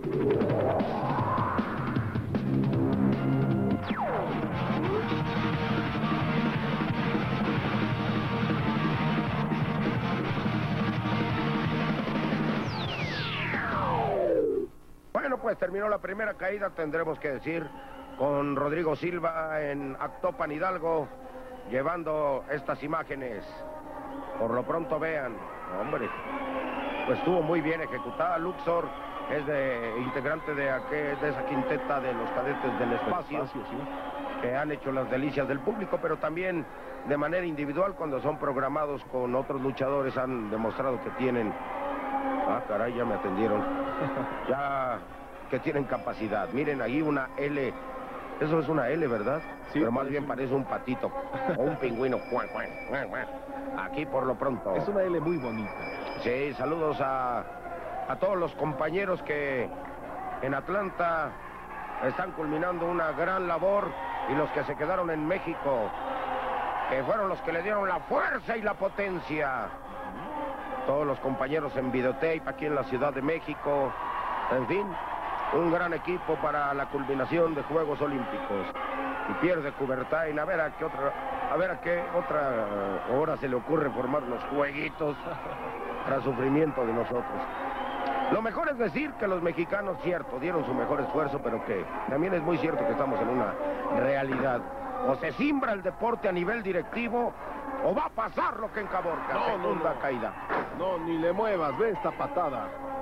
Bueno, pues terminó la primera caída, tendremos que decir, con Rodrigo Silva en Actopan, Hidalgo, llevando estas imágenes. Por lo pronto vean, hombre, pues estuvo muy bien ejecutada. Luxor es integrante de esa quinteta de los cadetes del espacio, sí, que han hecho las delicias del público, pero también de manera individual, cuando son programados con otros luchadores, han demostrado que tienen... Ah, caray, ya me atendieron. Ya que tienen capacidad. Miren, ahí una L. Eso es una L, ¿verdad? Sí. Pero más bien parece un patito o un pingüino. Aquí por lo pronto. Es una L muy bonita. Sí, saludos a todos los compañeros que en Atlanta están culminando una gran labor, y los que se quedaron en México, que fueron los que le dieron la fuerza y la potencia. Todos los compañeros en videotape aquí en la Ciudad de México. En fin, un gran equipo para la culminación de Juegos Olímpicos. Y pierde Coubertin. A ver a qué otra hora se le ocurre formar los jueguitos para sufrimiento de nosotros. Lo mejor es decir que los mexicanos, cierto, dieron su mejor esfuerzo, pero que también es muy cierto que estamos en una realidad. O se simbra el deporte a nivel directivo, o va a pasar lo que en Caborca. Segunda caída. No, ni le muevas, ve esta patada.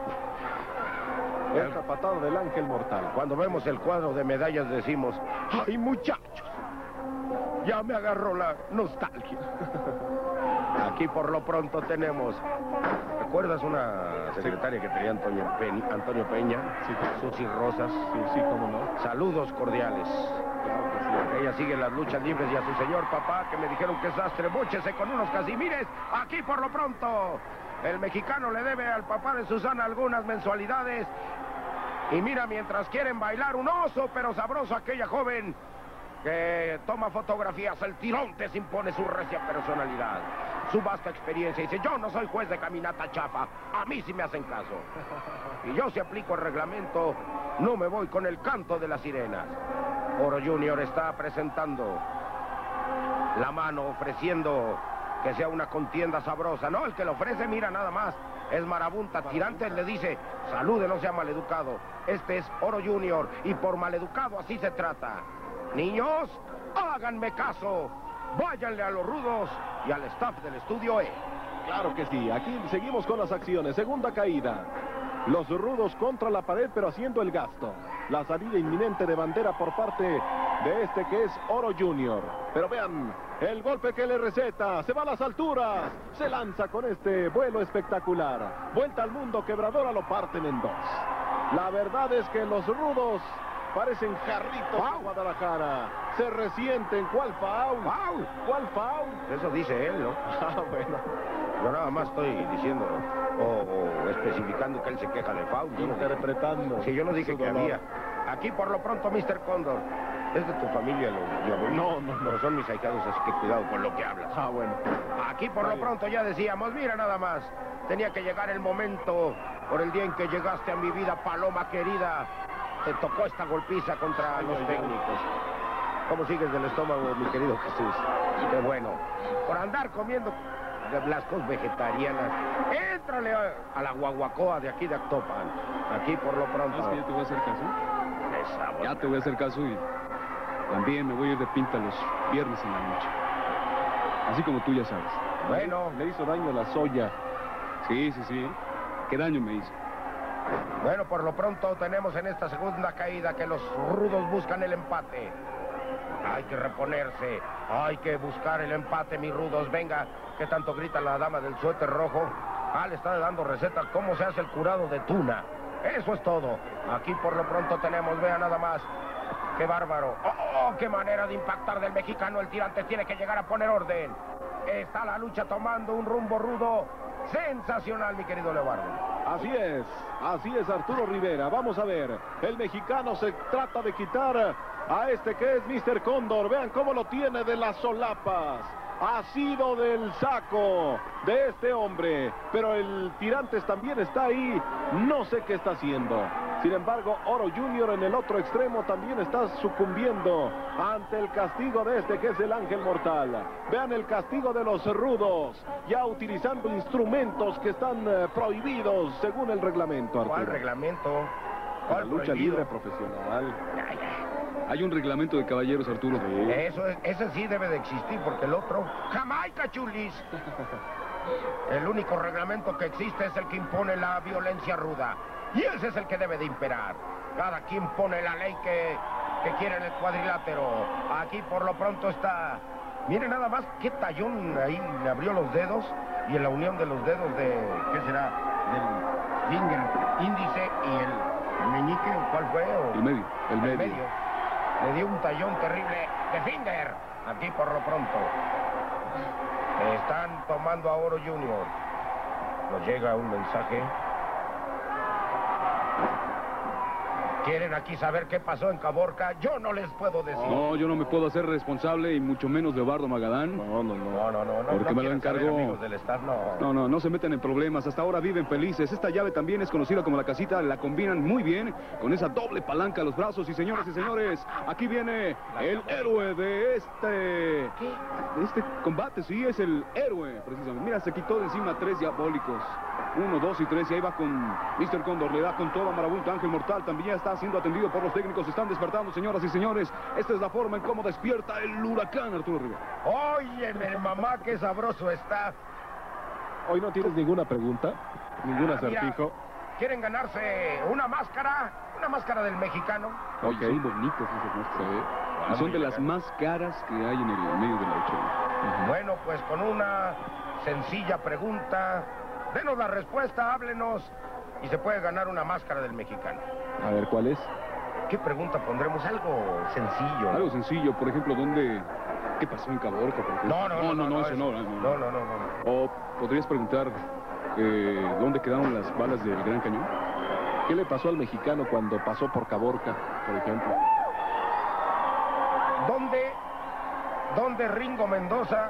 Esta patada del ángel mortal. Cuando vemos el cuadro de medallas decimos, ¡ay, muchachos! Ya me agarró la nostalgia. Aquí por lo pronto tenemos... ¿Recuerdas una secretaria que tenía Antonio Peña? Sí. Susi Rosas. Sí, cómo no. Saludos cordiales. Claro que sí. Ella sigue las luchas libres, y a su señor papá, que me dijeron que es sastre, búchese con unos casimires. Aquí por lo pronto, el mexicano le debe al papá de Susana algunas mensualidades. Y mira, mientras quieren bailar un oso, pero sabroso, aquella joven que toma fotografías, el Tirontes impone su recia personalidad, su vasta experiencia, y dice, yo no soy juez de caminata chafa, a mí sí me hacen caso. Y yo, si aplico el reglamento, no me voy con el canto de las sirenas. Oro Junior está presentando la mano, ofreciendo que sea una contienda sabrosa. No, el que lo ofrece, mira nada más, es Marabunta. Tirantes le dice, salude, no sea maleducado. Este es Oro Junior, y por maleducado así se trata. Niños, háganme caso. Váyanle a los rudos y al staff del estudio E. Claro que sí, aquí seguimos con las acciones. Segunda caída. Los rudos contra la pared, pero haciendo el gasto. La salida inminente de bandera por parte de este que es Oro Junior. Pero vean, el golpe que le receta. Se va a las alturas. Se lanza con este vuelo espectacular. Vuelta al mundo, quebradora, lo parten en dos. La verdad es que los rudos parecen jarritos de Guadalajara. Se resienten. ¿Cuál faul? ¡Faul! ¿Cuál faul? Eso dice él, ¿no? Ah, bueno. Yo nada más estoy diciendo o especificando que él se queja de faul. Interpretando. Sí, yo no dije su que dolor. había. Aquí por lo pronto, Mr. Cóndor. ¿Es de tu familia lo No. Pero son mis ahijados, así que cuidado con lo que hablas. Ah, bueno. Aquí por lo pronto ya decíamos, mira nada más. Tenía que llegar el momento, por el día en que llegaste a mi vida, paloma querida. Te tocó esta golpiza contra los técnicos. ¿Cómo sigues del estómago, mi querido Jesús? Qué bueno. Por andar comiendo las cosas vegetarianas. Éntrale a la guaguacoa de aquí de Actopan. Aquí por lo pronto. ¿Sabes que ya te voy a hacer caso? Ya te voy a hacer caso, y también me voy a ir de pinta los viernes en la noche. Así como tú ya sabes. Bueno, Le hizo daño la soya. Sí. ¿Qué daño me hizo? bueno, por lo pronto tenemos en esta segunda caída que los rudos buscan el empate. Hay que reponerse, hay que buscar el empate, mis rudos. Venga, ¿qué tanto grita la dama del suéter rojo? Le está dando recetas cómo se hace el curado de tuna. Eso es todo. Aquí por lo pronto tenemos, vea nada más. ¡Qué bárbaro! ¡Oh, qué manera de impactar del mexicano! El tirante tiene que llegar a poner orden. Está la lucha tomando un rumbo rudo. Sensacional, mi querido Leobardo. Así es Arturo Rivera. Vamos a ver, el mexicano se trata de quitar a este que es Mr. Cóndor. Vean cómo lo tiene de las solapas. Ha sido del saco de este hombre, pero el Tirantes también está ahí. No sé qué está haciendo. Sin embargo, Oro Junior en el otro extremo también está sucumbiendo ante el castigo de este que es el Ángel Mortal. Vean el castigo de los rudos, ya utilizando instrumentos que están prohibidos según el reglamento, Arturo. ¿Cuál reglamento? La lucha libre profesional. Hay un reglamento de caballeros, Arturo. Sí. Ese sí debe de existir, porque el otro... ¡Jamaica, chulis! El único reglamento que existe es el que impone la violencia ruda. Y ese es el que debe de imperar. Cada quien pone la ley que quiere en el cuadrilátero. Aquí por lo pronto está... Miren nada más qué tallón ahí le abrió los dedos. Y en la unión de los dedos de... ¿Qué será? Del finger índice y el meñique. ¿Cuál fue? El medio. El medio. Le dio un tallón terrible de finger. Aquí por lo pronto. Están tomando a Oro Junior. Nos llega un mensaje. ¿Quieren aquí saber qué pasó en Caborca? Yo no les puedo decir. No, yo no me puedo hacer responsable y mucho menos de Leobardo Magadán. No. Porque me lo encargó. Amigos del staff, no. No se meten en problemas. Hasta ahora viven felices. Esta llave también es conocida como la casita. La combinan muy bien con esa doble palanca a los brazos. Y señoras y señores, aquí viene el héroe de este combate. Sí, es el héroe, precisamente. Mira, se quitó de encima 3 diabólicos. 1, 2 y 3, y ahí va con Mr. Cóndor, le da con toda marabunta. Ángel Mortal también ya está siendo atendido por los técnicos, están despertando, señoras y señores. Esta es la forma en cómo despierta el huracán, Arturo Rivera. Óyeme, mamá, qué sabroso está. Hoy no tienes ninguna pregunta, ningún acertijo. Mira, ¿quieren ganarse una máscara? Una máscara del mexicano. Oye, son bonitas esas máscaras. Y son de las más caras que hay en el medio de la lucha. Bueno, pues con una sencilla pregunta... Denos la respuesta, háblenos y se puede ganar una máscara del mexicano. A ver, ¿cuál es? ¿Qué pregunta pondremos? Algo sencillo. Algo sencillo, por ejemplo, ¿qué pasó en Caborca, por ejemplo? No. O podrías preguntar, ¿dónde quedaron las balas del Gran Cañón? ¿Qué le pasó al mexicano cuando pasó por Caborca, por ejemplo? ¿Dónde Ringo Mendoza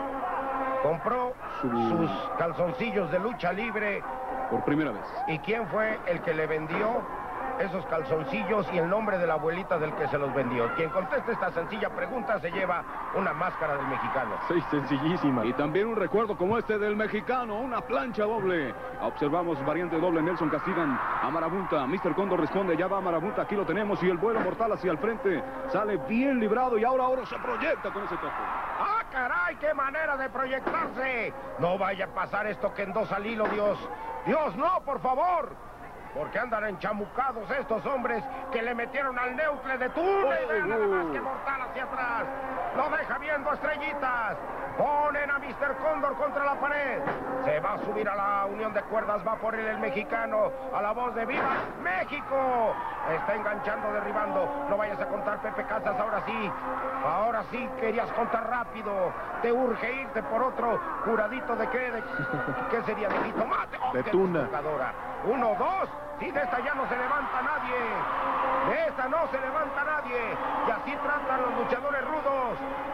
compró sus calzoncillos de lucha libre? Por primera vez. ¿Y quién fue el que le vendió esos calzoncillos y el nombre de la abuelita del que se los vendió? Quien conteste esta sencilla pregunta se lleva una máscara del mexicano. Sí, sencillísima. Y también un recuerdo como este del mexicano, una plancha doble. Observamos variante doble, Nelson castigan a Marabunta. Mr. Cóndor responde, ya va Marabunta, aquí lo tenemos. Y el vuelo mortal hacia el frente sale bien librado y ahora Oro se proyecta con ese toque. ¡Ah, caray! ¡Qué manera de proyectarse! No vaya a pasar esto que en 2 al hilo, Dios. ¡Dios, no, por favor! Porque andan enchamucados estos hombres que le metieron al neutle de turno y vean nada más que Mortal hacia atrás. Lo deja viendo estrellitas. Ponen a Mr. Cóndor contra la pared. Se va a subir a la unión de cuerdas. Va por él el mexicano. A la voz de ¡Viva México! Está enganchando, derribando. No vayas a contar, Pepe Casas. Ahora sí. Ahora sí querías contar rápido. Te urge irte por otro curadito de qué. ¿Qué sería? De jitomate. ¡Oh, de qué tuna. 1, 2. Sí, de esta ya no se levanta nadie. De esta no se levanta nadie. Y así tratan los luchadores rudos.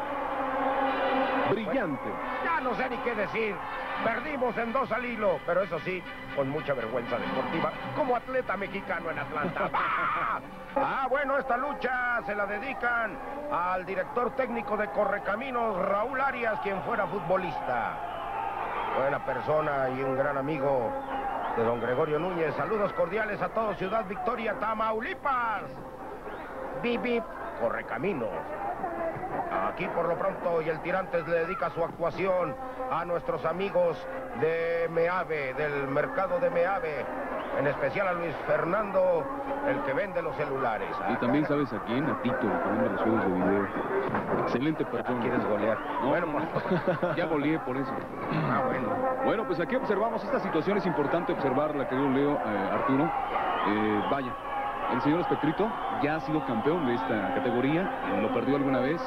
Brillante. Bueno, ya no sé ni qué decir. Perdimos en 2 al hilo, pero eso sí, con mucha vergüenza deportiva, como atleta mexicano en Atlanta. Bueno, esta lucha se la dedican al director técnico de Correcaminos, Raúl Arias, quien fuera futbolista. Buena persona y un gran amigo de don Gregorio Núñez. Saludos cordiales a todos, Ciudad Victoria, Tamaulipas. Bip, bip, Correcaminos. Aquí por lo pronto, y el Tirantes le dedica su actuación a nuestros amigos de Meave, del mercado de Meave, en especial a Luis Fernando, el que vende los celulares. Y también sabes a quién, a Tito, que vende los juegos de video. Excelente persona. ¿Quieres golear? No, bueno, ya goleé por eso. Bueno. Bueno, pues aquí observamos esta situación, es importante observarla, querido Leo, Arturo. Vaya, el señor Espectrito ya ha sido campeón de esta categoría, lo perdió alguna vez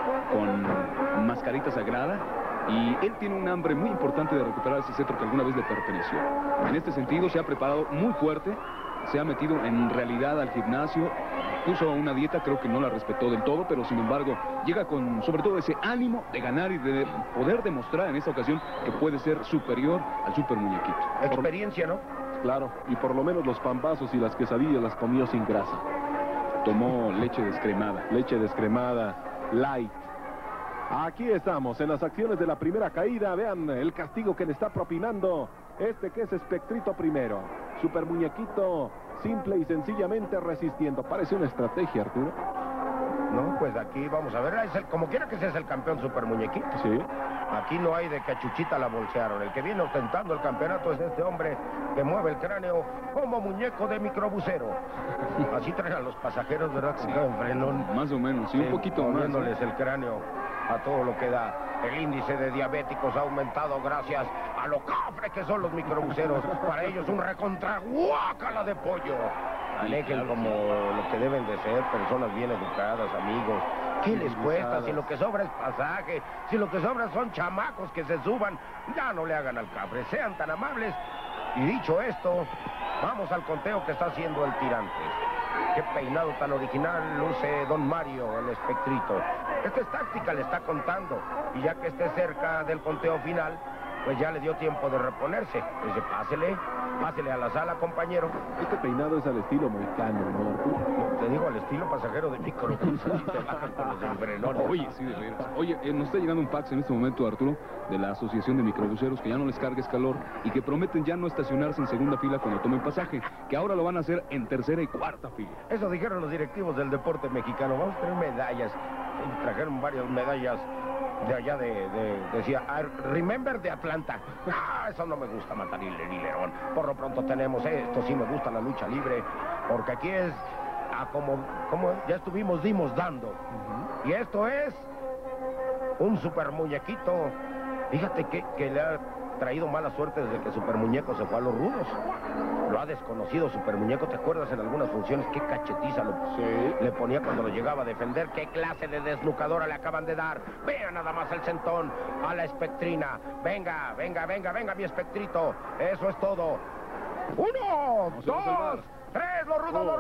con Mascarita Sagrada, y él tiene un hambre muy importante de recuperar ese cetro que alguna vez le perteneció. En este sentido se ha preparado muy fuerte, se ha metido en realidad al gimnasio, puso una dieta, creo que no la respetó del todo, pero sin embargo llega con sobre todo ese ánimo de ganar y de poder demostrar en esta ocasión que puede ser superior al super muñequito. Experiencia, ¿no? Claro, y por lo menos los pambazos y las quesadillas las comió sin grasa. Tomó leche descremada. Leche descremada, light. Aquí estamos en las acciones de la primera caída. Vean el castigo que le está propinando este que es Espectrito primero. Super muñequito, simple y sencillamente resistiendo. Parece una estrategia, Arturo. No, pues aquí vamos a ver, como quiera que seas el campeón super muñequito. Sí. Aquí no hay de que a Chuchita la bolsearon. El que viene ostentando el campeonato es este hombre que mueve el cráneo como muñeco de microbusero. Así traen a los pasajeros, ¿verdad? Que caen frenón. Más o menos, sí, un poquito más. Poniéndoles el cráneo a todo lo que da. El índice de diabéticos ha aumentado gracias a lo cafre que son los microbuseros. Para ellos un recontraguácala de pollo. Alejen como lo que deben de ser, personas bien educadas, amigos. ¿Qué les cuesta? Si lo que sobra es pasaje, si lo que sobra son chamacos que se suban, ya no le hagan al cafre, sean tan amables. Y dicho esto, vamos al conteo que está haciendo el Tirantes. Qué peinado tan original luce don Mario, el Espectrito. Esta es táctica, le está contando. Y ya que esté cerca del conteo final, pues ya le dio tiempo de reponerse. Dice, pásele a la sala, compañero. Este peinado es al estilo mexicano, ¿no, Arturo? Te digo, al estilo pasajero de microbús, así te bajan con los enfrenones. Oye, sí, de veras. Oye, nos está llegando un fax en este momento, Arturo, de la Asociación de Microbuseros, que ya no les cargues calor y que prometen ya no estacionarse en segunda fila cuando tomen pasaje, que ahora lo van a hacer en tercera y cuarta fila. Eso dijeron los directivos del deporte mexicano. Vamos a tener medallas. Trajeron varias medallas de allá decía, Remember de Atlanta. Eso no me gusta, Matarile ni León. Por lo pronto tenemos esto, sí me gusta la lucha libre, porque aquí es como ya estuvimos, dimos dando. Y esto es un super muñequito. Fíjate que le ha traído mala suerte desde que Super Muñeco se fue a los rudos. Lo ha desconocido Super Muñeco. ¿Te acuerdas en algunas funciones qué cachetiza le ponía cuando lo llegaba a defender? ¿Qué clase de desnucadora le acaban de dar? Vean nada más el centón a la Espectrina. Venga, mi Espectrito. Eso es todo. 1, 2, 3, los rudos.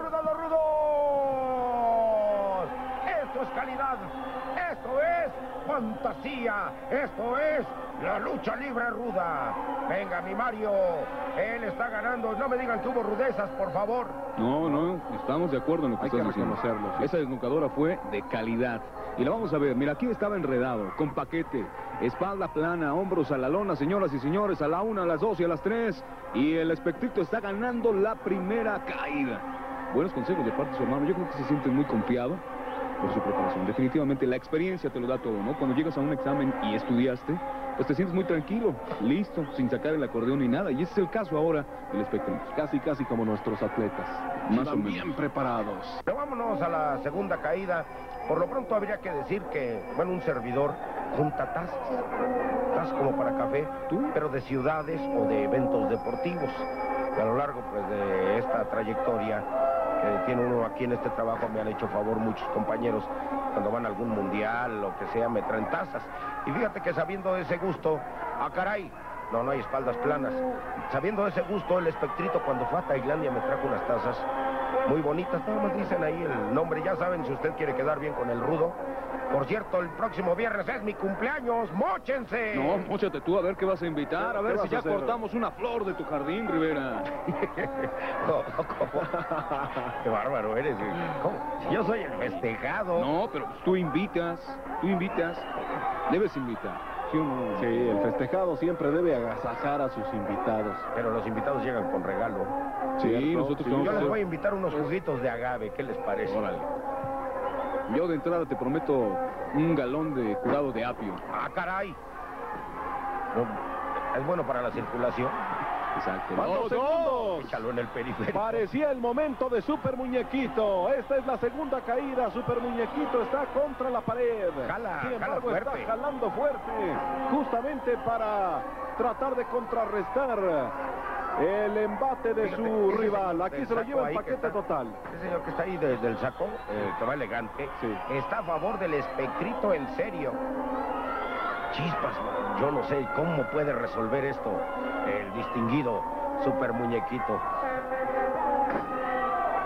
Esto es calidad. Esto es fantasía. Esto es la lucha libre ruda. Venga, mi Mario. Él está ganando. No me digan que hubo rudezas, por favor. No, estamos de acuerdo en lo que estás diciendo. Sí. Esa desnucadora fue de calidad. Y la vamos a ver. Mira, aquí estaba enredado, con paquete. Espalda plana, hombros a la lona, señoras y señores. A la 1, a las 2 y a las 3. Y el Espectrito está ganando la primera caída. Buenos consejos de parte de su hermano. Yo creo que se siente muy confiado por su preparación. Definitivamente la experiencia te lo da todo, ¿no? Cuando llegas a un examen y estudiaste, pues te sientes muy tranquilo, listo, sin sacar el acordeón ni nada. Y ese es el caso ahora del Espectrito. Casi como nuestros atletas. Más o menos. Bien preparados. Pero vámonos a la segunda caída. Por lo pronto habría que decir que, bueno, un servidor junta tazas como para café, pero de ciudades o de eventos deportivos. Y a lo largo, pues, de esta trayectoria que tiene uno aquí en este trabajo, me han hecho favor muchos compañeros. Cuando van a algún mundial, lo que sea, me traen tazas. Y fíjate que sabiendo de ese gusto, caray, no hay espaldas planas. Sabiendo de ese gusto, el Espectrito cuando fue a Tailandia me trajo unas tazas muy bonitas. Nada más dicen ahí el nombre. Ya saben, si usted quiere quedar bien con el rudo. Por cierto, el próximo viernes es mi cumpleaños. ¡Móchense! No, móchate tú, a ver qué vas a invitar. A ver si ya cortamos una flor de tu jardín, Rivera. ¿Cómo? Qué bárbaro eres. ¿Cómo? Yo soy el festejado. No, pero tú invitas. Debes invitar. ¿Sí o no? Sí, el festejado siempre debe agasajar a sus invitados. Pero los invitados llegan con regalo. Sí, nosotros Yo les voy a invitar unos juguitos de agave. ¿Qué les parece? Órale. Yo de entrada te prometo un galón de curado de apio. ¡Caray! No, es bueno para la circulación. Exacto. ¡Vamos, segundos! Échalo en el periférico. Parecía el momento de Super Muñequito. Esta es la segunda caída. Super Muñequito está contra la pared. Sin embargo, fuerte. está jalando fuerte. Justamente para tratar de contrarrestar el embate de su rival. Aquí se lo lleva en paquete total. Ese señor que está ahí desde el saco, que va elegante, está a favor del Espectrito, en serio. Chispas, yo no sé cómo puede resolver esto el distinguido Super Muñequito.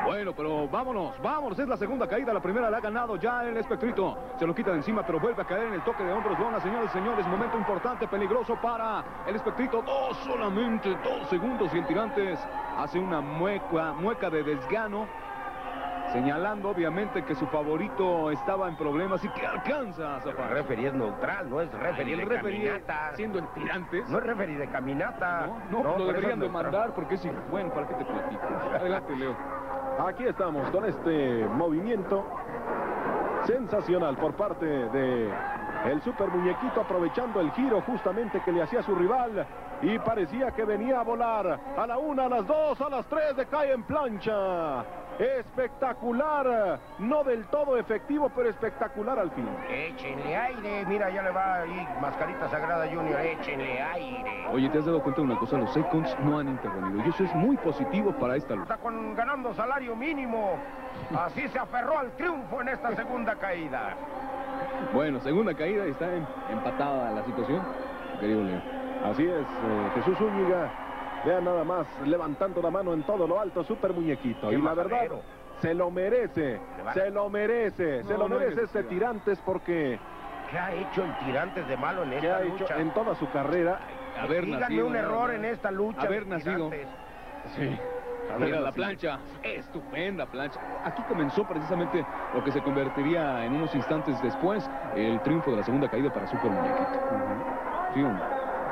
Bueno, pero vámonos, es la segunda caída, la primera la ha ganado ya el Espectrito. Se lo quita de encima, pero vuelve a caer en el toque de hombros. Lona, señores y señores, momento importante, peligroso para el Espectrito. Solamente 2 segundos y el Tirantes hace una mueca de desgano, señalando obviamente que su favorito estaba en problemas y que alcanza a zafar. El referee es neutral, no es referee de caminata. Siendo el Tirantes. No es referee de caminata. No, lo por eso deberían es de mandar porque es... Bueno, ¿para qué te platico? Adelante, Leo. Aquí estamos con este movimiento sensacional por parte de el Super Muñequito, aprovechando el giro justamente que le hacía su rival, y parecía que venía a volar. A la 1, a las 2, a las 3 de cae en plancha. Espectacular, no del todo efectivo, pero espectacular al fin. Échenle aire, mira, ya le va ahí Mascarita Sagrada Junior, échenle aire. Oye, ¿te has dado cuenta de una cosa? Los Seconds no han intervenido y eso es muy positivo para esta lucha. Está ganando salario mínimo. Así se aferró al triunfo en esta segunda caída. Bueno, segunda caída y está empatada la situación, querido Leo. Así es, Jesús Zúñiga. Vean nada más, levantando la mano en todo lo alto, Super Muñequito. Qué Y la majadero. verdad, se lo merece, se lo merece No este Tirantes, porque ¿Qué ha hecho el Tirantes de malo en que esta ha lucha? hecho en toda su carrera. Díganme un error en esta lucha. Haber del nacido. Tirantes. Sí. Mira la plancha, estupenda plancha. Aquí comenzó precisamente lo que se convertiría en unos instantes después el triunfo de la segunda caída para Super Muñequito. Sí, hombre.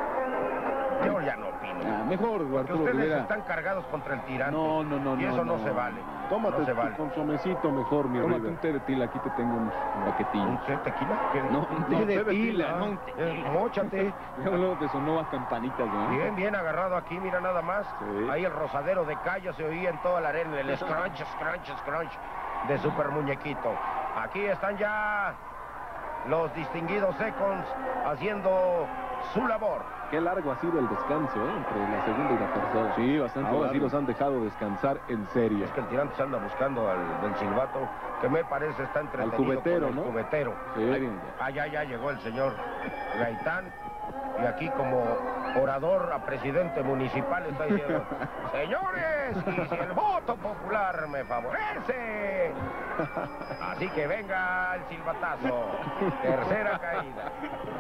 Yo ya no opino. Mejor, Porque Arturo ustedes Rivera. están cargados contra el Tirantes. No, Y eso no se vale. Tómate no se tu vale. consomecito mejor, mi Tómate River. un té de tila, aquí te tengo unos paquetillos. ¿Un té tequila? ¿Qué? No, un té de tila, Ah, no un tequila. móchate. Luego te sonó a campanitas, ¿no? Bien, bien agarrado aquí, mira nada más. Sí. Ahí el rosadero de callo se oía en toda la arena, el scrunch, scrunch, scrunch de Super Muñequito. Aquí están ya los distinguidos Seconds haciendo su labor. Qué largo ha sido el descanso, entre la segunda y la tercera. Sí, bastante Ahora sí largo. los han dejado descansar en serio. Es que el Tirantes anda buscando al del silbato, que me parece está entretenido cubetero, con el ¿no? cubetero. Sí. Allá ya llegó el señor Gaitán, y aquí como orador a presidente municipal está diciendo: señores, y si el voto popular me favorece. Así que venga el silbatazo. Tercera caída.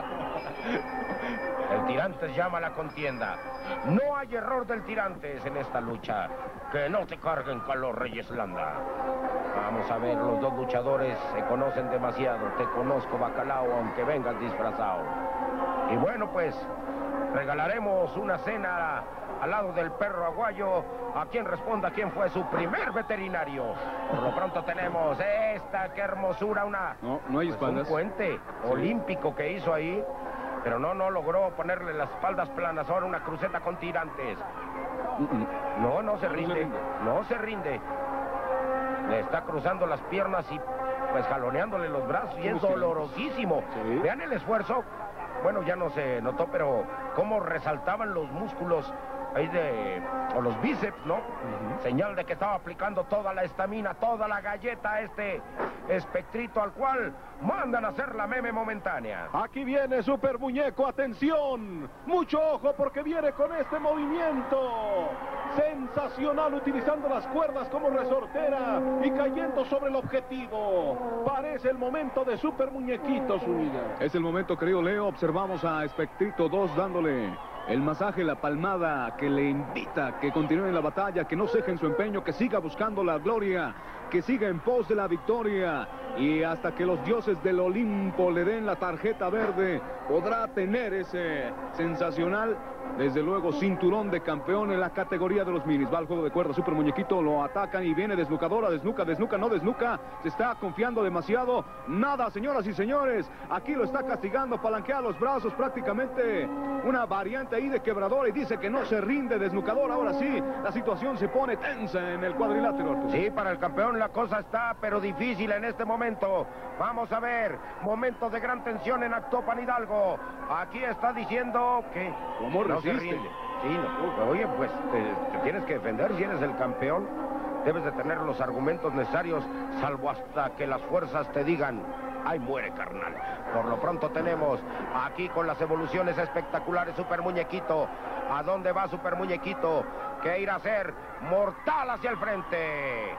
El Tirantes llama a la contienda. No hay error del Tirantes en esta lucha. Que no te carguen con los Reyes Landa. Vamos a ver, los dos luchadores se conocen demasiado. Te conozco, Bacalao, aunque vengas disfrazado. Y bueno, pues, regalaremos una cena al lado del perro aguayo a quien responda quién fue su primer veterinario. Por lo pronto tenemos esta, qué hermosura, No hay un espaldas. puente olímpico que hizo ahí, pero no logró ponerle las espaldas planas. Ahora una cruceta con Tirantes. No se rinde, no se rinde. Le está cruzando las piernas y pues jaloneándole los brazos, y es dolorosísimo. Sí. Vean el esfuerzo. Bueno, ya no se notó, pero cómo resaltaban los músculos ahí o los bíceps, ¿no? Señal de que estaba aplicando toda la estamina, toda la galleta a este espectrito al cual mandan a hacer la meme momentánea. Aquí viene Super Muñeco, atención, mucho ojo porque viene con este movimiento sensacional, utilizando las cuerdas como resortera y cayendo sobre el objetivo. Parece el momento de Super Muñequito, Zúñiga. Es el momento, querido Leo. Observamos a Espectrito 2 dándole el masaje, la palmada que le invita a que continúe en la batalla, que no ceje en su empeño, que siga buscando la gloria, que siga en pos de la victoria, y hasta que los dioses del Olimpo le den la tarjeta verde, podrá tener ese sensacional, desde luego, cinturón de campeón en la categoría de los minis. Va al juego de cuerda, Super Muñequito, lo atacan y viene desnucadora, desnuca, no desnuca, se está confiando demasiado. Nada, señoras y señores, aquí lo está castigando, palanquea los brazos, prácticamente una variante ahí de quebradora, y dice que no se rinde, desnucador. Ahora sí, la situación se pone tensa en el cuadrilátero, Arturo. Sí, para el campeón la cosa está, pero difícil en este momento. Vamos a ver, momentos de gran tensión en Actopan Hidalgo. Aquí está diciendo que ¿Cómo no se resiste? rinde. Sí, no, oye, pues te tienes que defender si eres el campeón. Debes de tener los argumentos necesarios, salvo hasta que las fuerzas te digan: ¡ay, muere, carnal! Por lo pronto tenemos aquí con las evoluciones espectaculares Super Muñequito. ¿A dónde va Super Muñequito? ¿Qué irá a hacer? Mortal hacia el frente.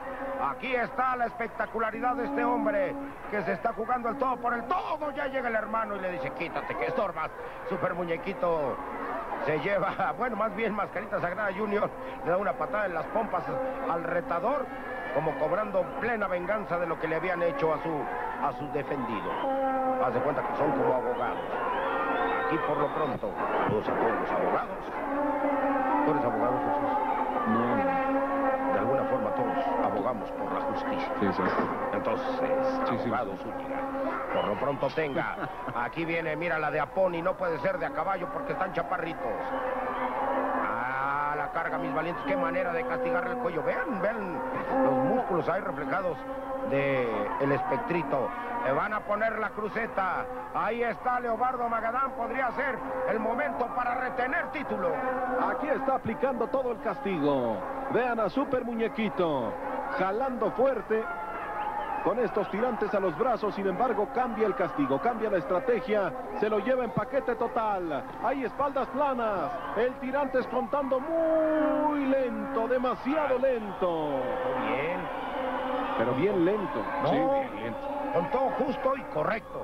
Aquí está la espectacularidad de este hombre que se está jugando el todo por el todo. Ya llega el hermano y le dice, quítate que estorbas. Super Muñequito se lleva, bueno, más bien Mascarita Sagrada Junior le da una patada en las pompas al retador, como cobrando plena venganza de lo que le habían hecho a su defendido. Haz de cuenta que son como abogados. Aquí por lo pronto, saludos a todos los abogados. ¿Tú eres abogado, Jesús? No. De alguna forma todos abogamos por la justicia. Sí, sí. Entonces, Sí, sí. abogado Zúñiga, por lo pronto tenga. Aquí viene, mira la de Aponi, no puede ser de a caballo porque están chaparritos. Ah, la carga, mis valientes, qué manera de castigarle el cuello. Vean los músculos ahí reflejados del espectrito. Le van a poner la cruceta. Ahí está Leobardo Magadán. Podría ser el momento para retener título. Aquí está aplicando todo el castigo. Vean a Super Muñequito jalando fuerte con estos tirantes a los brazos. Sin embargo, cambia el castigo, cambia la estrategia, se lo lleva en paquete total. Hay espaldas planas, el tirante es contando muy lento, demasiado lento. Bien. Pero bien lento. No, Sí, bien lento. con todo justo y correcto.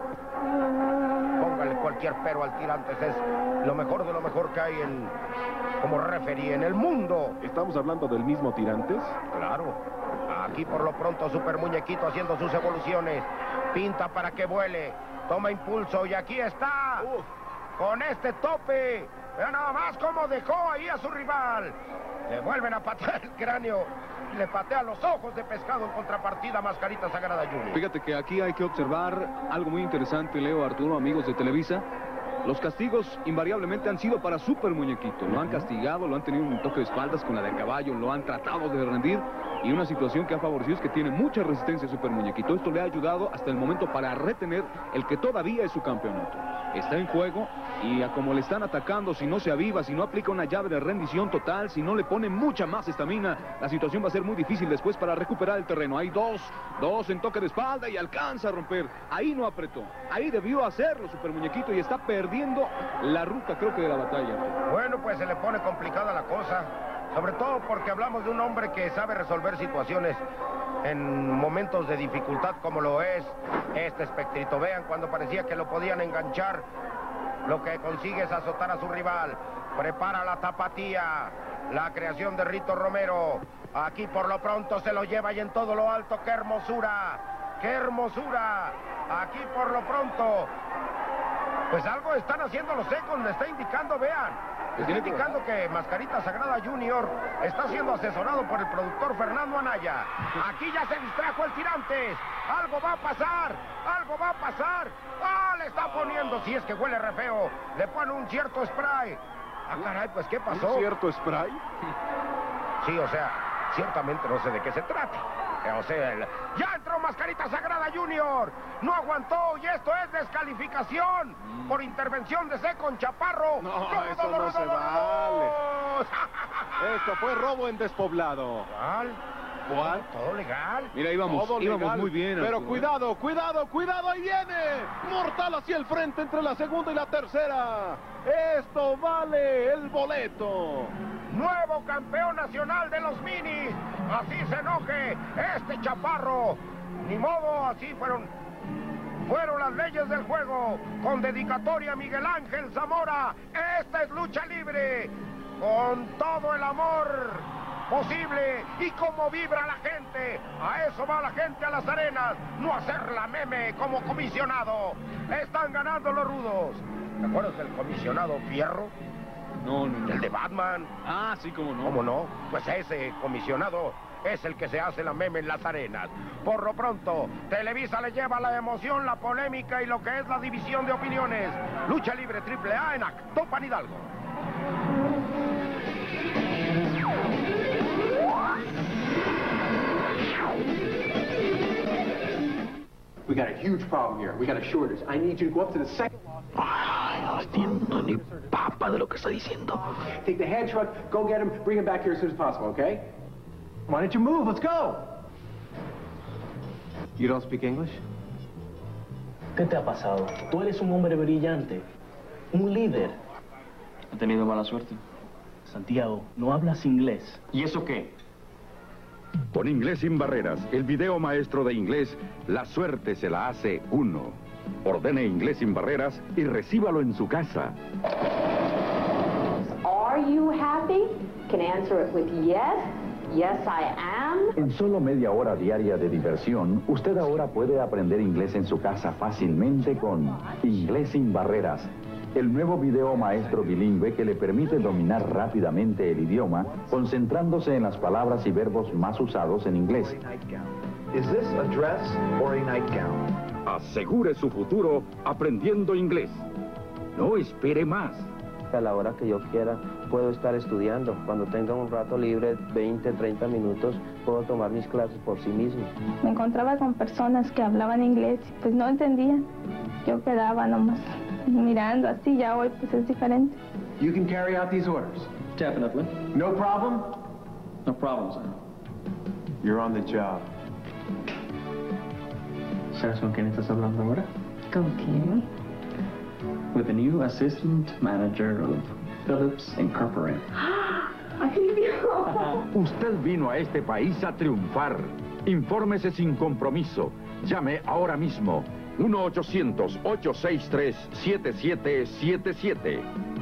Póngale cualquier pero al Tirantes, es lo mejor de lo mejor que hay como referee en el mundo. ¿Estamos hablando del mismo Tirantes? Claro. Aquí por lo pronto Super Muñequito haciendo sus evoluciones. Pinta para que vuele. Toma impulso y aquí está. Con este tope. Vean nada más cómo dejó ahí a su rival. Le vuelven a patear el cráneo. Le patea los ojos de pescado en contrapartida Mascarita Sagrada Junior. Fíjate que aquí hay que observar algo muy interesante, Leo, Arturo, amigos de Televisa. Los castigos invariablemente han sido para Super Muñequito. Lo han castigado, lo han tenido un toque de espaldas con la de caballo, lo han tratado de rendir. Y una situación que ha favorecido es que tiene mucha resistencia Super Muñequito. Esto le ha ayudado hasta el momento para retener el que todavía es su campeonato. Está en juego y a como le están atacando, si no se aviva, si no aplica una llave de rendición total, si no le pone mucha más estamina, la situación va a ser muy difícil después para recuperar el terreno. Hay dos en toque de espalda y alcanza a romper. Ahí no apretó. Ahí debió hacerlo Super Muñequito y está perdiendo la ruta, creo que, de la batalla. Bueno, pues se le pone complicada la cosa. Sobre todo porque hablamos de un hombre que sabe resolver situaciones en momentos de dificultad como lo es este espectrito. Vean cuando parecía que lo podían enganchar, lo que consigue es azotar a su rival. Prepara la tapatía, la creación de Rito Romero. Aquí por lo pronto se lo lleva y en todo lo alto. ¡Qué hermosura! ¡Qué hermosura! Aquí por lo pronto, pues algo están haciendo los ecos, le está indicando, vean. Está indicando que Mascarita Sagrada Junior está siendo asesorado por el productor Fernando Anaya. Aquí ya se distrajo el Tirantes. Algo va a pasar, algo va a pasar. ¡Ah, le está poniendo! Si es que huele re feo, le pone un cierto spray. Ah, caray, pues ¿qué pasó? ¿Un cierto spray? Sí, o sea, ciertamente no sé de qué se trata. O sea, ya entró Mascarita Sagrada Junior. No aguantó y esto es descalificación por intervención de Secon Chaparro. No, eso no se vale. Esto fue robo en despoblado. ¿Cuál? Todo legal. Mira, íbamos muy bien. Pero Arturo. cuidado, ahí viene. Mortal hacia el frente entre la segunda y la tercera. Esto vale el boleto. Nuevo campeón nacional de los minis. Así se enoje este Chaparro. Ni modo, así fueron las leyes del juego. Con dedicatoria a Miguel Ángel Zamora. Esta es lucha libre. Con todo el amor posible y como vibra la gente. A eso va la gente a las arenas, no a hacer la meme como comisionado. Están ganando los rudos. ¿Te acuerdas del comisionado Fierro? No. El de Batman. Ah, sí, cómo no. ¿Cómo no? Pues ese comisionado es el que se hace la meme en las arenas. Por lo pronto, Televisa le lleva la emoción, la polémica y lo que es la división de opiniones. Lucha libre AAA en Actopan, Hidalgo. We got a huge problem here. We got a shortage. I need you to go up to the second. Ay, no entiendo ni papa de lo que está diciendo. Take the head truck, go get him, bring him back here as soon as possible, okay? Why don't you move? Let's go. You don't speak English? ¿Qué te ha pasado? Tú eres un hombre brillante, un líder. He tenido mala suerte. Santiago, no hablas inglés. ¿Y eso qué? Con Inglés sin Barreras, el video maestro de inglés, la suerte se la hace uno. Ordene Inglés sin Barreras y recíbalo en su casa. Are you happy? Can answer it with yes. Yes, I am. En solo media hora diaria de diversión, usted ahora puede aprender inglés en su casa fácilmente con Inglés sin Barreras, el nuevo video maestro bilingüe que le permite dominar rápidamente el idioma, concentrándose en las palabras y verbos más usados en inglés. Is this a dress or a nightgown? Asegure su futuro aprendiendo inglés. No espere más. A la hora que yo quiera puedo estar estudiando. Cuando tenga un rato libre, 20, 30 minutos, puedo tomar mis clases por sí mismo. Me encontraba con personas que hablaban inglés y pues no entendían. Yo quedaba nomás mirando así, ya hoy pues es diferente. You can carry out these orders. Definitely. No problem? No problem, sir. You're on the job. ¿Sabes con quién estás hablando ahora? ¿Con quién? With the new assistant manager of Phillips Incorporated. Ay, Dios. Usted vino a este país a triunfar. Infórmese sin compromiso. Llame ahora mismo. 1-800-863-7777.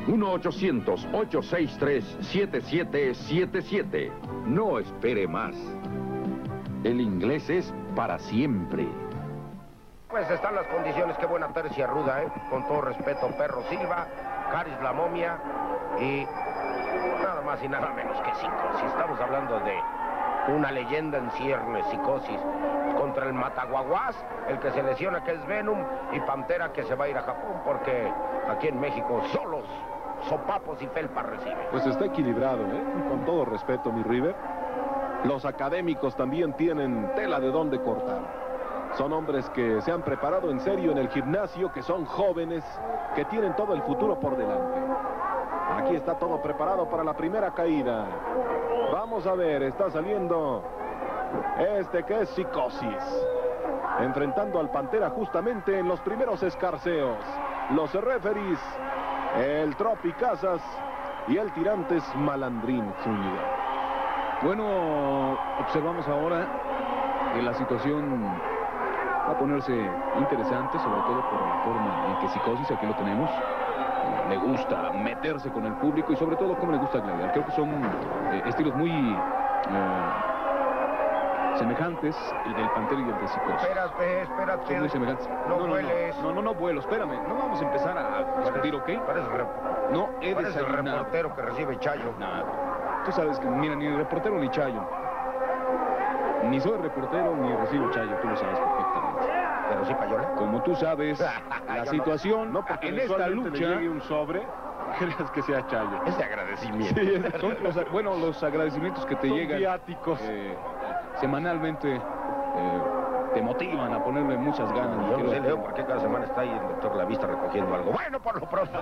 1-800-863-7777. No espere más. El inglés es para siempre. Pues están las condiciones, qué buena tercia ruda, con todo respeto, Perro Silva, Caris la Momia y nada más y nada menos que Psicosis. Estamos hablando de una leyenda en ciernes, Psicosis, contra el Mataguaguas, el que se lesiona que es Venom, y Pantera que se va a ir a Japón porque aquí en México solos sopapos y felpas reciben. Pues está equilibrado, con todo respeto, mi River. Los académicos también tienen tela de dónde cortar. Son hombres que se han preparado en serio en el gimnasio, que son jóvenes, que tienen todo el futuro por delante. Aquí está todo preparado para la primera caída. Vamos a ver, está saliendo este que es Psicosis, enfrentando al Pantera justamente en los primeros escarceos. Los referees, el Tropi Casas y el Tirantes Malandrín Zúñiga. Bueno, observamos ahora que la situación va a ponerse interesante, sobre todo por la forma en que Psicosis, aquí lo tenemos, le gusta meterse con el público y sobre todo cómo le gusta gladiar. Creo que son estilos muy semejantes, el del Pantera y el de Psicosis. Espera, son muy semejantes. No vueles. No vuelo, espérame. No vamos a empezar a discutir, ¿ok? No he Eres el desayunado. reportero que recibe Chayo. Nada. Tú sabes que, mira, ni reportero ni Chayo. Ni soy reportero ni recibo Chayo, tú lo sabes perfectamente. Pero sí, Payola. Como tú sabes, la situación No, porque en esta lucha... le llegue un sobre, creas que sea Chayo. Es de agradecimiento. Sí, Son los agradecimientos que te son llegan viáticos. semanalmente, te motivan a ponerle muchas ganas. Yo no sé, Leo, por qué cada semana está ahí el doctor Lavista recogiendo algo. Bueno, por lo pronto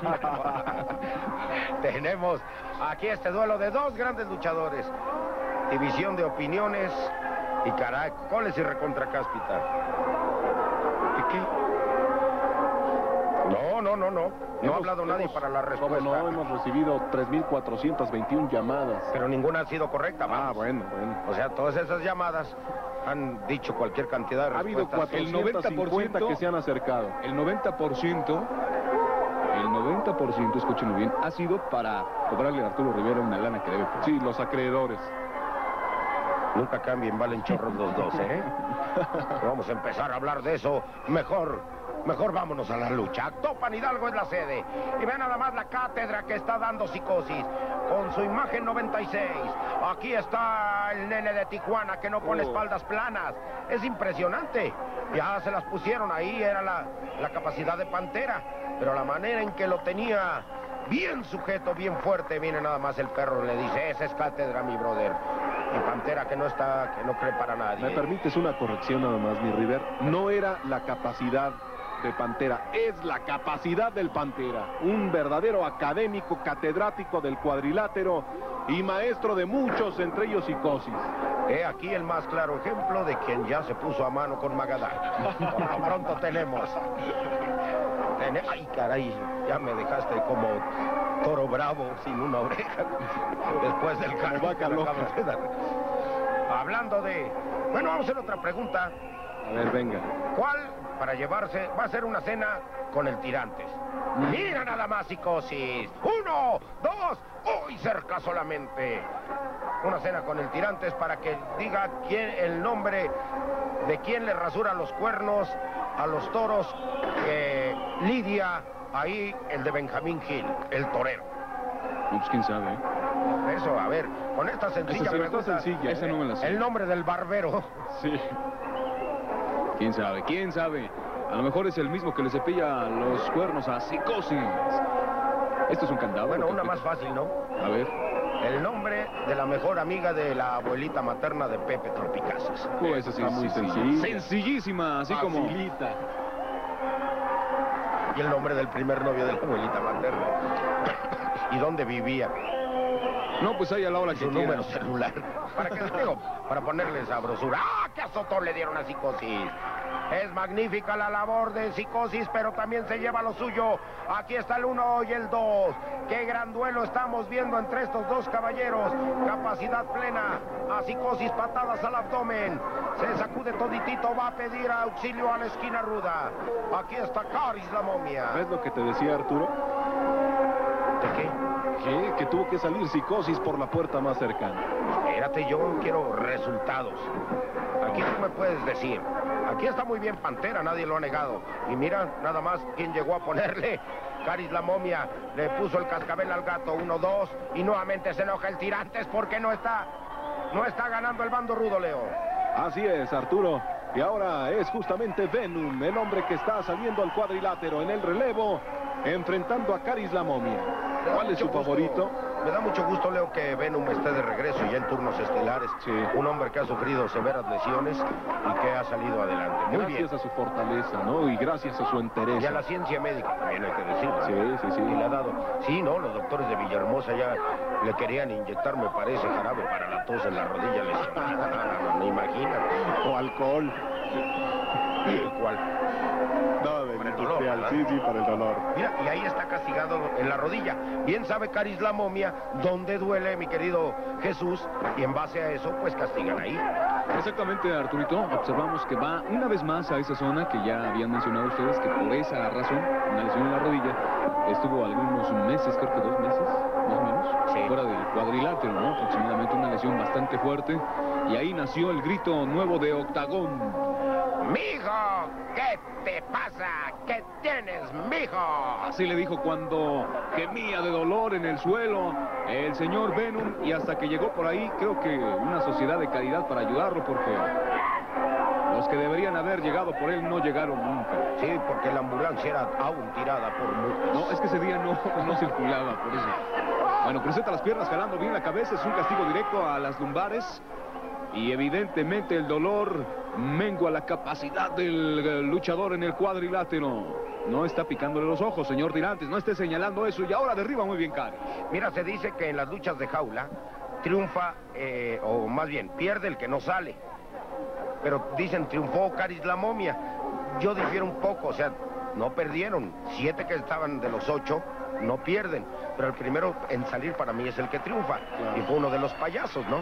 tenemos aquí este duelo de dos grandes luchadores. División de opiniones y caracoles y recontracáspita. ¿Y qué? No ha hablado nadie para la respuesta. ¿Cómo no? Hemos recibido 3.421 llamadas. Pero ninguna ha sido correcta, vamos. Bueno. O sea, todas esas llamadas han dicho cualquier cantidad de Ha habido respuestas. 450 que se han acercado. El 90%, escúchenlo bien, ha sido para cobrarle a Arturo Rivera una lana que debe por Sí, los acreedores. Nunca cambien, valen chorros los dos, ¿eh? Vamos a empezar a hablar de eso. Mejor vámonos a la lucha. Actopan Hidalgo es la sede. Y vean nada más la cátedra que está dando Psicosis. Con su imagen 96. Aquí está el nene de Tijuana que no pone espaldas planas. Es impresionante. Ya se las pusieron ahí, era la capacidad de Pantera. Pero la manera en que lo tenía bien sujeto, bien fuerte, viene nada más el Perro, le dice, esa es cátedra, mi brother. Y Pantera que no cree para nadie. ¿Me permites una corrección nada más, mi River? No era la capacidad de Pantera, es la capacidad del Pantera. Un verdadero académico, catedrático del cuadrilátero y maestro de muchos, entre ellos Psicosis. He aquí el más claro ejemplo de quien ya se puso a mano con Magadán. Por lo pronto tenemos... Ay, caray, ya me dejaste como toro bravo sin una oreja. Después del cargo vaca loca. hablando de... Bueno, vamos a hacer otra pregunta. A ver, venga. ¿Cuál, para llevarse, va a ser una cena con el Tirantes? Mira nada más, psicosis. 1, 2, uy, cerca solamente. Una cena con el Tirantes para que diga quién, el nombre de quién le rasura los cuernos a los toros que lidia ahí el de Benjamín Gil, el torero. Pues quién sabe, ¿eh? Eso, a ver, con esta sencilla pregunta, sencilla, esa no me la sé. el nombre del barbero. Sí. ¿Quién sabe? ¿Quién sabe? A lo mejor es el mismo que le cepilla los cuernos a Psicosis. Esto es un candado. Bueno, una más fácil, ¿no? A ver. El nombre de la mejor amiga de la abuelita materna de Pepe Tropicazos. Pues eso sí, Está muy sencilla. sencilla. Sencillísima, así como... Facilita. Y el nombre del primer novio de la abuelita materna. ¿Y dónde vivía? No, pues ahí a la hora que Su quiera. número celular. ¿Para qué digo? Para ponerle sabrosura. ¡Ah, qué azotón le dieron a Psicosis! Es magnífica la labor de Psicosis, pero también se lleva lo suyo. Aquí está el 1 y el 2. ¡Qué gran duelo estamos viendo entre estos dos caballeros! Capacidad plena. A Psicosis, patadas al abdomen. Se sacude toditito, va a pedir auxilio a la esquina ruda. Aquí está Caris la momia. ¿Ves lo que te decía Arturo? ¿De qué? Que tuvo que salir Psicosis por la puerta más cercana. Espérate, yo quiero resultados. Aquí tú me puedes decir. Aquí está muy bien Pantera, nadie lo ha negado. Y mira, nada más, quién llegó a ponerle. Caris la momia le puso el cascabel al gato, 1, 2. Y nuevamente se enoja el Tirantes porque no está ganando el bando rudo, Leo. Así es, Arturo. Y ahora es justamente Venom, el hombre que está saliendo al cuadrilátero en el relevo, enfrentando a Caris la momia. ¿Cuál es su favorito? Me da mucho gusto, Leo, que Venom esté de regreso ya en turnos estelares. Sí. Un hombre que ha sufrido severas lesiones y que ha salido adelante. Muy bien. Gracias a su fortaleza, ¿no? Y gracias a su entereza. Y a la ciencia médica también hay que decirlo. Sí. Y le ha dado. Sí, no, los doctores de Villahermosa ya le querían inyectar, me parece, jarabe para la tos en la rodilla lesionada. No, imagínate. O alcohol. ¿Cuál? No, Para el dolor, ¿verdad? sí, para el dolor. Mira, y ahí está castigado en la rodilla. Bien sabe Caris la momia dónde duele, mi querido Jesús, y en base a eso, pues castigan ahí. Exactamente, Arturito. Observamos que va una vez más a esa zona que ya habían mencionado ustedes, que por esa razón, una lesión en la rodilla, estuvo algunos meses, creo que 2 meses, más o menos, Sí. fuera del cuadrilátero, ¿no? Aproximadamente una lesión bastante fuerte. Y ahí nació el grito nuevo de Octagón. ¡Mijo! ¿Qué te pasa? ¿Qué tienes, mijo? Así le dijo cuando gemía de dolor en el suelo el señor Venom, y hasta que llegó por ahí, creo que una sociedad de caridad para ayudarlo, porque los que deberían haber llegado por él no llegaron nunca. Sí, porque la ambulancia era aún tirada por muchos. No, es que ese día no circulaba, por eso. Bueno, cruceta las piernas, jalando bien la cabeza, es un castigo directo a las lumbares. Y evidentemente el dolor mengua la capacidad del luchador en el cuadrilátero. No está picándole los ojos, señor Tirantes, no esté señalando eso. Y ahora derriba muy bien Caris. Mira, se dice que en las luchas de jaula triunfa, o más bien, pierde el que no sale. Pero dicen, triunfó Caris la momia. Yo difiero un poco, o sea, no perdieron. 7 que estaban de los 8 no pierden. Pero el primero en salir para mí es el que triunfa. Claro. Y fue uno de los payasos, ¿no?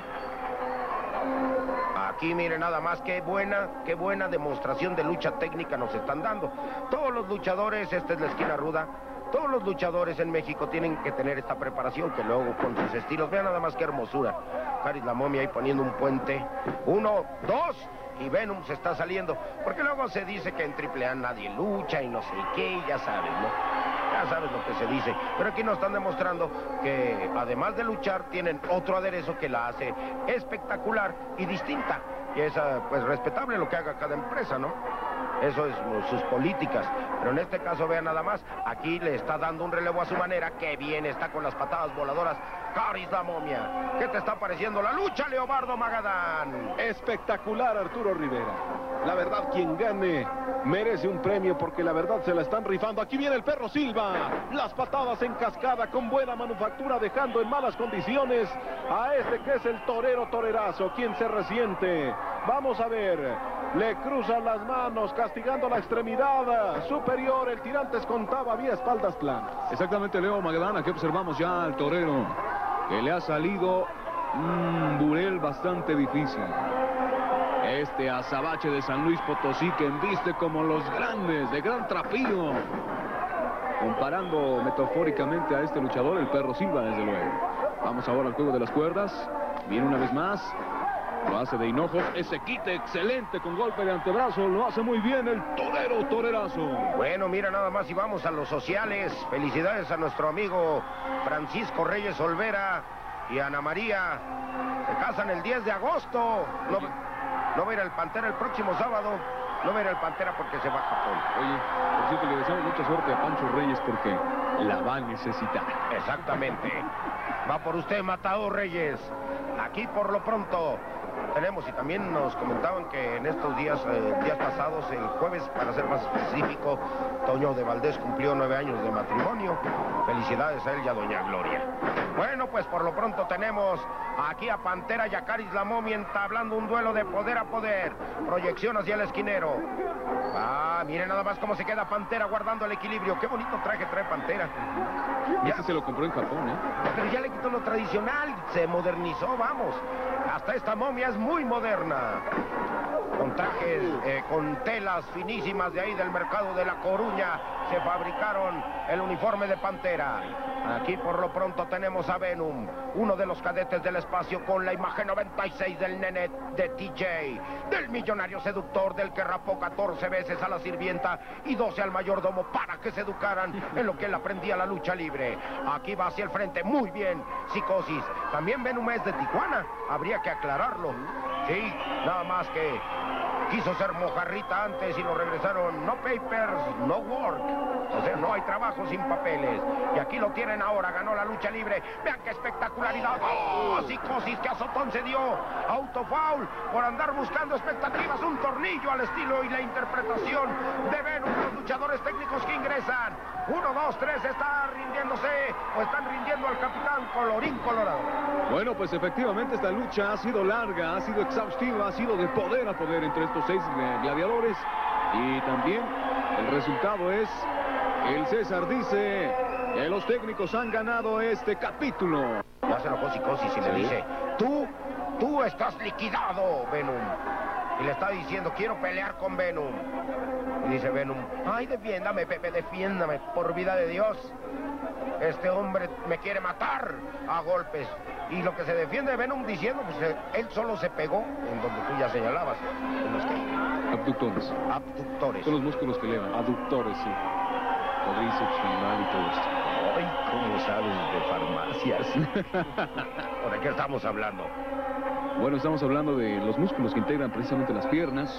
Aquí miren nada más, qué buena demostración de lucha técnica nos están dando. Todos los luchadores, esta es la esquina ruda, todos los luchadores en México tienen que tener esta preparación, que luego con sus estilos, vean nada más qué hermosura. Caris la momia ahí poniendo un puente, 1, 2, y Venom se está saliendo. Porque luego se dice que en AAA nadie lucha y no sé qué, ya sabes, ¿no? Ya sabes lo que se dice. Pero aquí nos están demostrando que además de luchar, tienen otro aderezo que la hace espectacular y distinta. Y es pues respetable lo que haga cada empresa, ¿no? Eso es sus políticas. Pero en este caso, vean nada más, aquí le está dando un relevo a su manera. ¡Qué bien está con las patadas voladoras Caris la momia! ¿Qué te está pareciendo la lucha, Leobardo Magadán? Espectacular, Arturo Rivera. La verdad, quien gane merece un premio porque la verdad se la están rifando. Aquí viene el Perro Silva. Las patadas en cascada con buena manufactura, dejando en malas condiciones a este que es el torero torerazo, quien se resiente. Vamos a ver. Le cruzan las manos, castigando la extremidad superior. El Tirantes contaba vía espaldas planas. Exactamente, Leo Magadán. Aquí observamos ya al torero que le ha salido Burel bastante difícil. Este azabache de San Luis Potosí que embiste como los grandes, de gran trapío. Comparando metafóricamente a este luchador, el Perro Silva, desde luego. Vamos ahora al juego de las cuerdas. Viene una vez más. Lo hace de hinojos. Ese quite excelente con golpe de antebrazo. Lo hace muy bien el torero, torerazo. Bueno, mira nada más y vamos a los sociales. Felicidades a nuestro amigo Francisco Reyes Olvera y Ana María. Se casan el 10 de agosto. No va a ir al Pantera el próximo sábado. No va a ir al Pantera porque se va a Japón. Oye, por cierto, le deseamos mucha suerte a Pancho Reyes porque la va a necesitar. Exactamente. Va por usted, Matador Reyes. Aquí por lo pronto tenemos, y también nos comentaban que en estos días pasados, el jueves, para ser más específico, Toño de Valdés cumplió 9 años de matrimonio. Felicidades a él y a doña Gloria. Bueno, pues por lo pronto tenemos aquí a Pantera y a Caris la Momia entablando un duelo de poder a poder. Proyección hacia el esquinero. Miren nada más cómo se queda Pantera guardando el equilibrio. Qué bonito traje trae Pantera. Este se lo compró en Japón, ¿eh? Pero ya le quitó lo tradicional, se modernizó, vamos. Hasta esta momia es muy moderna. Con trajes, con telas finísimas de ahí del mercado de La Coruña, se fabricaron el uniforme de Pantera. Aquí por lo pronto tenemos a Venom, uno de los cadetes del espacio, con la imagen 96 del nene de TJ, del millonario seductor del que rapó 14 veces a la sirvienta y 12 al mayordomo para que se educaran en lo que él aprendía la lucha libre. Aquí va hacia el frente, muy bien, Psicosis. También Venom es de Tijuana, habría que aclararlo. Sí, nada más que quiso ser mojarrita antes y lo regresaron. No papers, no work. O sea, no hay trabajo sin papeles. Y aquí lo tienen ahora, ganó la lucha libre. Vean qué espectacularidad. ¡Oh, Psicosis, qué azotón se dio! Autofoul por andar buscando expectativas. Un tornillo al estilo y la interpretación de Venom, los luchadores técnicos que ingresan. 1, 2, 3, está rindiéndose o están rindiendo al capitán Colorín Colorado. Bueno, pues efectivamente esta lucha ha sido larga, ha sido exhaustiva, ha sido de poder a poder entre estos 6 gladiadores. Y también el resultado es, el César dice que los técnicos han ganado este capítulo. Ya se enojó Psicosis y le dice, tú estás liquidado, Venom. Y le está diciendo, quiero pelear con Venom. Y dice Venom, ay, defiéndame, Pepe, defiéndame, por vida de Dios. Este hombre me quiere matar a golpes. Y lo que se defiende Venom diciendo, pues él solo se pegó en donde tú ya señalabas. En los que... Abductores. Abductores. Son los músculos que elevan. Aductores, sí. Cuádriceps, lumbar y todo esto. Ay, ¿cómo sabes de farmacias? ¿Por qué estamos hablando? Bueno, estamos hablando de los músculos que integran precisamente las piernas.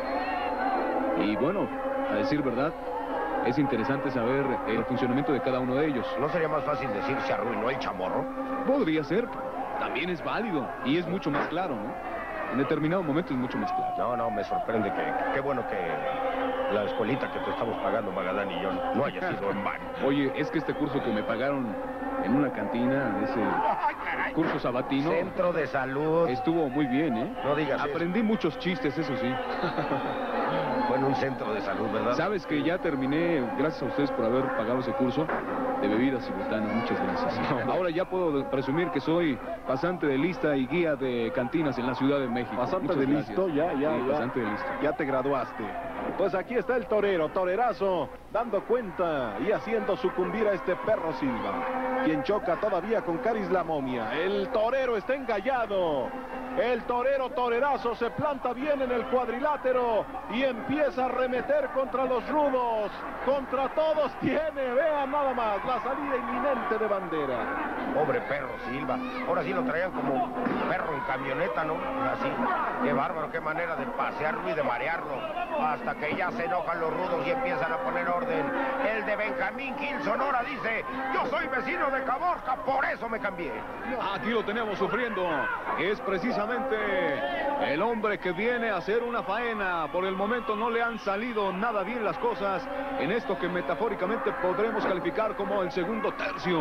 Y bueno, a decir verdad, es interesante saber el funcionamiento de cada uno de ellos. ¿No sería más fácil decir se arruinó el chamorro? Podría ser, también es válido y es mucho más claro, ¿no? En determinado momento es mucho más claro. No, me sorprende que... Qué bueno que la escuelita que te estamos pagando, Magadán y yo, no haya sido en vano. Oye, es que este curso que me pagaron en una cantina, ese curso sabatino... Centro de salud. Estuvo muy bien, ¿eh? No digas eso. Aprendí muchos chistes, eso sí. Fue en un centro de salud, ¿verdad? Sabes que ya terminé, gracias a ustedes por haber pagado ese curso de bebidas y botanas. Muchas gracias. Ahora ya puedo presumir que soy pasante de lista y guía de cantinas en la Ciudad de México. Pasante de listo, ya. Pasante de listo. Ya te graduaste. Pues aquí está el torero, torerazo, dando cuenta y haciendo sucumbir a este Perro Silva, quien choca todavía con Caris la Momia. El torero está engallado. El torero torerazo se planta bien en el cuadrilátero y empieza a arremeter contra los rudos. Contra todos tiene, vean nada más, la salida inminente de Bandera. Pobre Perro Silva. Ahora sí lo traían como perro en camioneta, ¿no? Así. Qué bárbaro, qué manera de pasearlo y de marearlo. Hasta que ya se enojan los rudos y empiezan a poner orden. El de Benjamín Gil Sonora dice, yo soy vecino de Caborca, por eso me cambié. Aquí lo tenemos sufriendo. Es precisamente el hombre que viene a hacer una faena. Por el momento no le han salido nada bien las cosas en esto que metafóricamente podremos calificar como el segundo tercio.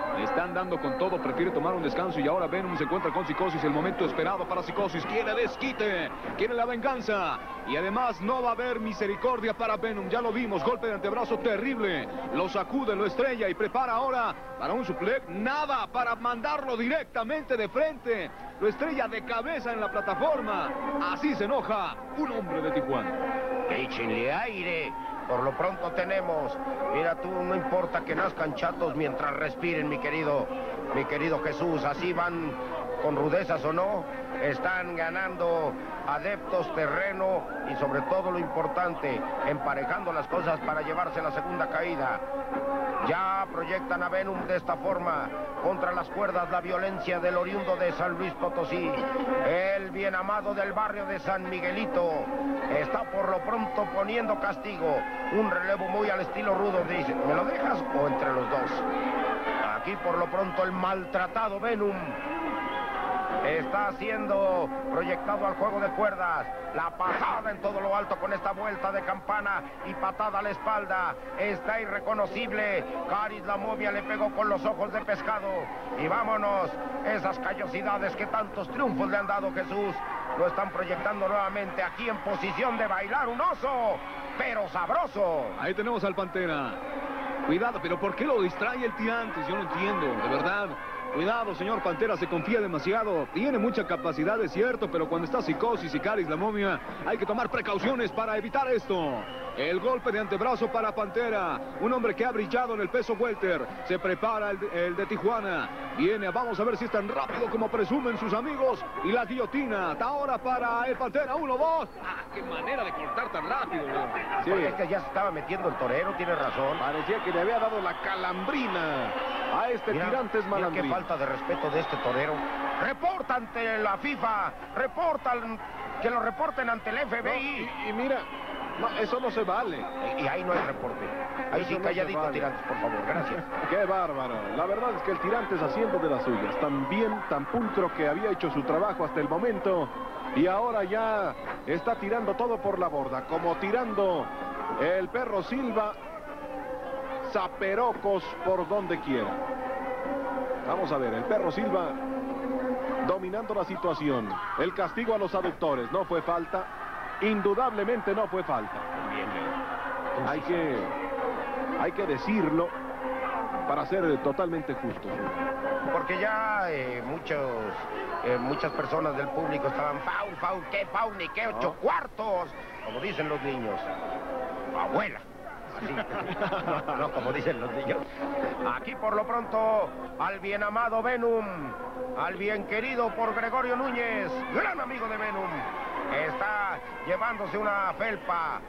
Le están dando con todo, prefiere tomar un descanso y ahora Venom se encuentra con Psicosis, el momento esperado para Psicosis, quiere desquite, quiere la venganza y además no va a haber misericordia para Venom, ya lo vimos, golpe de antebrazo terrible, lo sacude, lo estrella y prepara ahora para un suplex, nada, para mandarlo directamente de frente, lo estrella de cabeza en la plataforma, así se enoja un hombre de Tijuana. Échenle aire. Por lo pronto tenemos, mira tú, no importa que nazcan chatos mientras respiren, mi querido Jesús, así van con rudezas o no, están ganando adeptos, terreno y sobre todo lo importante, emparejando las cosas para llevarse la segunda caída. Ya proyectan a Venom de esta forma, contra las cuerdas, la violencia del oriundo de San Luis Potosí, el bien amado del barrio de San Miguelito, está por lo pronto poniendo castigo, un relevo muy al estilo rudo, dice, ¿me lo dejas o entre los dos? Aquí por lo pronto el maltratado Venom está siendo proyectado al juego de cuerdas, la pasada en todo lo alto con esta vuelta de campana y patada a la espalda, está irreconocible, Caris la momia le pegó con los ojos de pescado y vámonos, esas callosidades que tantos triunfos le han dado Jesús, lo están proyectando nuevamente aquí en posición de bailar un oso, pero sabroso. Ahí tenemos al Pantera, cuidado, pero ¿por qué lo distrae el Tirantes? Yo no entiendo, de verdad. Cuidado, señor Pantera, se confía demasiado. Tiene mucha capacidad, es cierto, pero cuando está Psicosis y Caris la momia, hay que tomar precauciones para evitar esto. El golpe de antebrazo para Pantera, un hombre que ha brillado en el peso welter. Se prepara el de Tijuana. Viene, vamos a ver si es tan rápido como presumen sus amigos. Y la guillotina, hasta ahora para el Pantera, 1-2. ¡Ah, qué manera de cortar tan rápido! Sí, es que ya se estaba metiendo el torero, tiene razón. Parecía que le había dado la calambrina a este Tirantes Malandrín. Qué falta de respeto de este torero. Reporta ante la FIFA, que lo reporten ante el FBI. No, y mira, no, eso no se vale. Y ahí no hay reporte. Ahí sí, calladito, vale. Tirantes, por favor, gracias. Qué bárbaro. La verdad es que el Tirantes haciendo de las suyas. Tan pulcro que había hecho su trabajo hasta el momento. Y ahora ya está tirando todo por la borda. Como tirando el Perro Silva. Zaperocos por donde quiera. Vamos a ver, el Perro Silva dominando la situación. El castigo a los aductores. No fue falta. Indudablemente no fue falta. Bien. Hay que decirlo para ser totalmente justos. Porque ya muchas personas del público estaban foul, qué foul, ni qué 8 cuartos, como dicen los niños. Abuela. Así. No, como dicen los niños. Aquí por lo pronto al bien amado Venom, al bien querido por Gregorio Núñez, gran amigo de Venom, está llevándose una felpa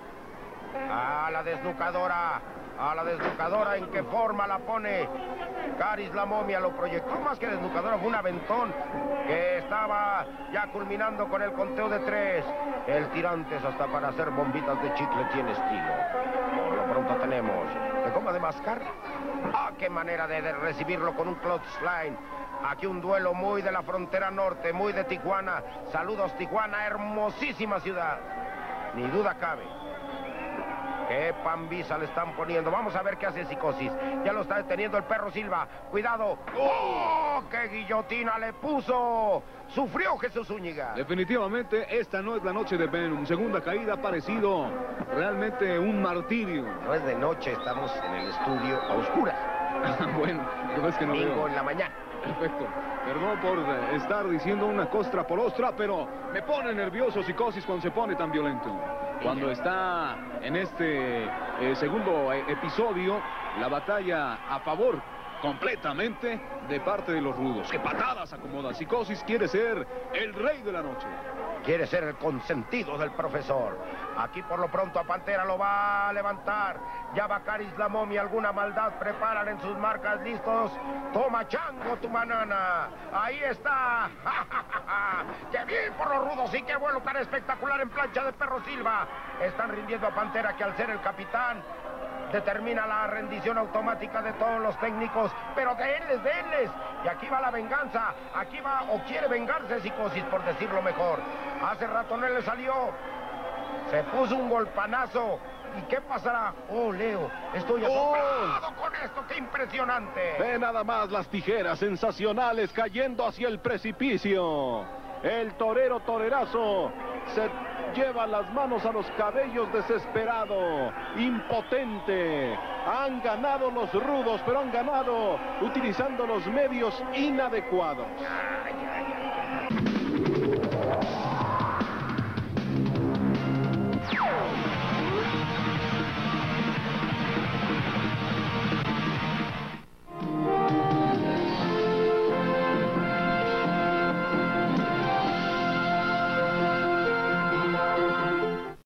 a la desnucadora. ¿En qué forma la pone? Caris la momia lo proyectó, más que desnucadora, fue un aventón que estaba ya culminando con el conteo de 3. El Tirantes hasta para hacer bombitas de chicle tiene estilo. Por lo pronto tenemos de goma de mascar. ¡Ah, qué manera de recibirlo con un clothesline! Aquí un duelo muy de la frontera norte, muy de Tijuana. Saludos Tijuana, hermosísima ciudad. Ni duda cabe. ¡Qué pambisa le están poniendo! Vamos a ver qué hace Psicosis. Ya lo está deteniendo el Perro Silva. ¡Cuidado! ¡Oh! ¡Qué guillotina le puso! ¡Sufrió Jesús Zúñiga! Definitivamente, esta no es la noche de Venom. Segunda caída, parecido realmente un martirio. No es de noche, estamos en el estudio a oscuras. Bueno, es que no domingo veo. En la mañana. Perfecto. Perdón por estar diciendo una costra por ostra, pero me pone nervioso Psicosis cuando se pone tan violento. Cuando está en este segundo episodio, la batalla a favor completamente de parte de los rudos. ¡Qué patadas acomoda! Psicosis quiere ser el rey de la noche. Quiere ser el consentido del profesor. Aquí por lo pronto a Pantera lo va a levantar. Ya va Caris la momia, alguna maldad preparan en sus marcas, listos. Toma chango tu banana. Ahí está. ¡Qué bien por los rudos y qué vuelo tan espectacular en plancha de Perro Silva! Están rindiendo a Pantera, que al ser el capitán determina la rendición automática de todos los técnicos, pero denles. Y aquí va la venganza, aquí va o quiere vengarse Psicosis, por decirlo mejor. Hace rato no le salió, se puso un golpanazo ¿Y qué pasará? Oh, Leo, estoy asombrado con esto. ¡Qué impresionante! Ve nada más las tijeras sensacionales cayendo hacia el precipicio. El torero torerazo se lleva las manos a los cabellos desesperado, impotente. Han ganado los rudos, pero han ganado utilizando los medios inadecuados.